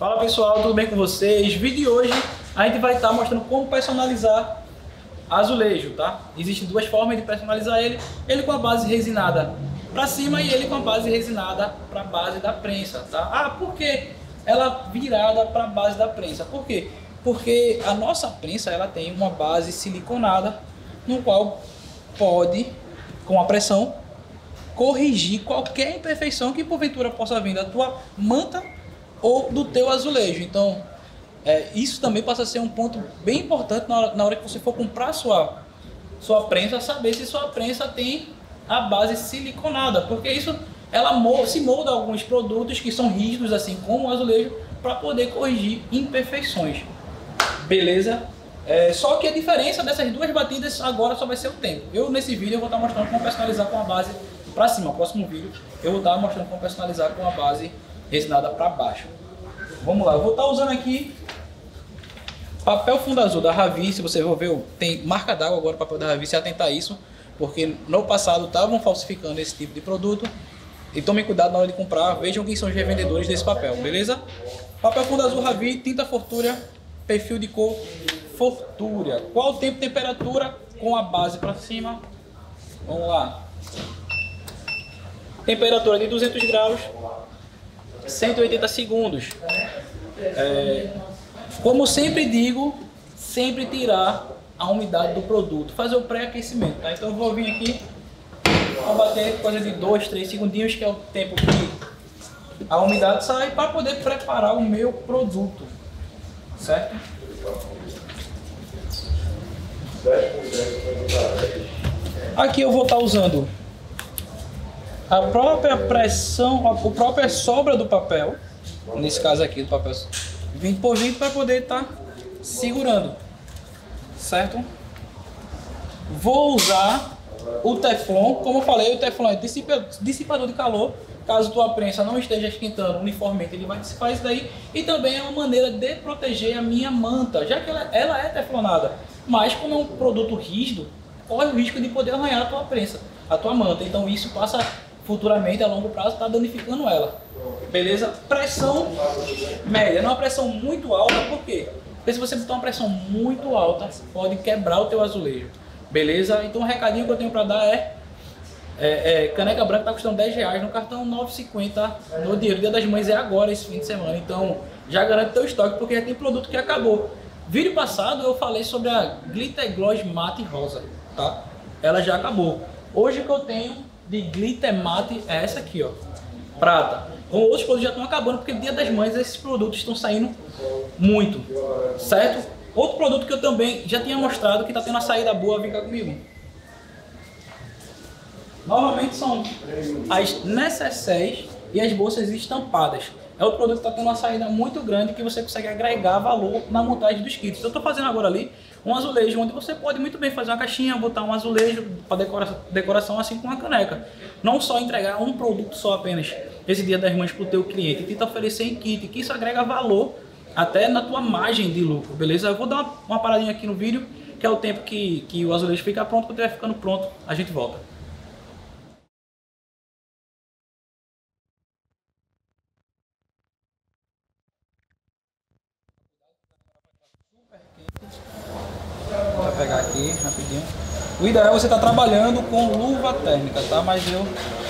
Fala pessoal, tudo bem com vocês? Vídeo de hoje a gente vai estar mostrando como personalizar azulejo, tá? Existem duas formas de personalizar ele com a base resinada para cima e ele com a base resinada para a base da prensa, tá? Ah, por que ela virada para a base da prensa? Por quê? Porque a nossa prensa ela tem uma base siliconada no qual pode, com a pressão, corrigir qualquer imperfeição que porventura possa vir da tua manta ou do teu azulejo. Então, isso também passa a ser um ponto bem importante na hora que você for comprar sua prensa, saber se sua prensa tem a base siliconada, porque isso ela se molda alguns produtos que são rígidos, assim como o azulejo, para poder corrigir imperfeições. Beleza? Só que a diferença dessas duas batidas agora só vai ser o tempo. Nesse vídeo eu vou estar mostrando como personalizar com a base para cima. No próximo vídeo eu vou estar mostrando como personalizar com a base resinada para baixo. Vamos lá, eu vou estar usando aqui papel fundo azul da Ravi. Se você for ver, tem marca d'água agora o papel da Ravi, se atentar a isso, porque no passado estavam falsificando esse tipo de produto. E tomem cuidado na hora de comprar, vejam quem são os revendedores desse papel, beleza? Papel fundo azul Ravi, tinta Fortúria, perfil de cor Fortúria. Qual o tempo e temperatura com a base para cima? Vamos lá. Temperatura de 200 graus, 180 segundos. Como sempre digo, sempre tirar a umidade do produto, fazer o pré-aquecimento, tá? Então eu vou vir aqui, vou bater coisa de 2, 3 segundinhos, que é o tempo que a umidade sai, para poder preparar o meu produto, certo? Aqui eu vou estar usando a própria pressão, a própria sobra do papel, nesse caso aqui do papel 20 por 20, para poder estar segurando, certo? Vou usar o Teflon, como eu falei, o Teflon é dissipador de calor. Caso tua prensa não esteja esquentando uniformemente, ele vai dissipar isso daí. E também é uma maneira de proteger a minha manta, já que ela é teflonada. Mas como é um produto rígido, corre o risco de poder arranhar a tua prensa, a tua manta. Então isso passa futuramente, a longo prazo, está danificando ela. Beleza? Pressão média, não é uma pressão muito alta. Por quê? Porque se você botar uma pressão muito alta, pode quebrar o teu azulejo. Beleza? Então o recadinho que eu tenho para dar caneca branca está custando R$10 no cartão, R$9,50 no dinheiro. Dia das Mães é agora, esse fim de semana. Então já garante teu estoque, porque já tem produto que acabou. Vídeo passado eu falei sobre a Glitter Gloss Matte Rosa, tá? Ela já acabou. Hoje o que eu tenho de Glitter Matte é essa aqui, ó, prata. Como outros produtos já estão acabando, porque Dia das Mães esses produtos estão saindo muito, certo? Outro produto que eu também já tinha mostrado que está tendo uma saída boa, vem cá comigo. Novamente são as necessárias e as bolsas estampadas. É outro produto que está tendo uma saída muito grande, que você consegue agregar valor na montagem dos kits. Eu estou fazendo agora ali um azulejo, onde você pode muito bem fazer uma caixinha, botar um azulejo para decoração, assim como uma caneca. Não só entregar um produto só apenas esse Dia das Mães para o teu cliente, tenta oferecer em kit, que isso agrega valor até na tua margem de lucro, beleza? Eu vou dar uma paradinha aqui no vídeo, que é o tempo que o azulejo fica pronto. Quando estiver ficando pronto, a gente volta. Vou pegar aqui rapidinho. O ideal é você estar trabalhando com luva térmica, tá? Mas eu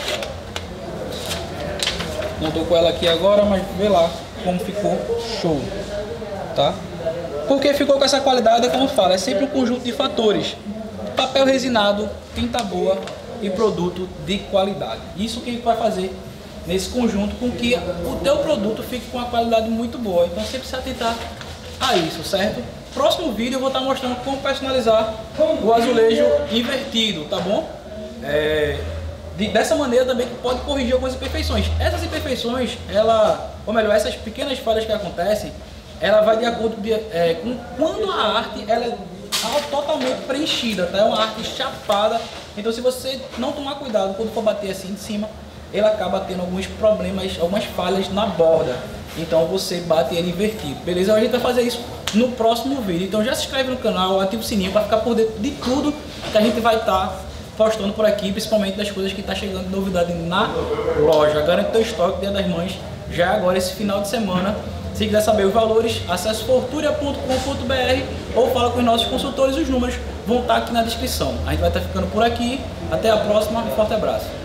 não estou com ela aqui agora, mas vê lá como ficou show, tá? Porque ficou com essa qualidade, como eu falo, é sempre um conjunto de fatores: papel resinado, tinta boa e produto de qualidade. Isso que vai fazer nesse conjunto com que o teu produto fique com uma qualidade muito boa. Então sempre se atentar a isso, certo? Próximo vídeo eu vou estar mostrando como personalizar o azulejo invertido, tá bom? Dessa maneira também que pode corrigir algumas imperfeições. Essas imperfeições, ou melhor, essas pequenas falhas que acontecem, ela vai de acordo com quando a arte ela é totalmente preenchida, tá? É uma arte chapada. Então se você não tomar cuidado quando for bater assim de cima, ele acaba tendo alguns problemas, algumas falhas na borda. Então você bate ele invertido, beleza? A gente vai fazer isso no próximo vídeo. Então já se inscreve no canal, ativa o sininho para ficar por dentro de tudo que a gente vai estar postando por aqui, principalmente das coisas que está chegando de novidade na loja. Garante teu estoque Dia das Mães já agora esse final de semana. Se quiser saber os valores, acesse forturia.com.br ou fala com os nossos consultores, os números vão estar aqui na descrição. A gente vai estar ficando por aqui, até a próxima, um forte abraço.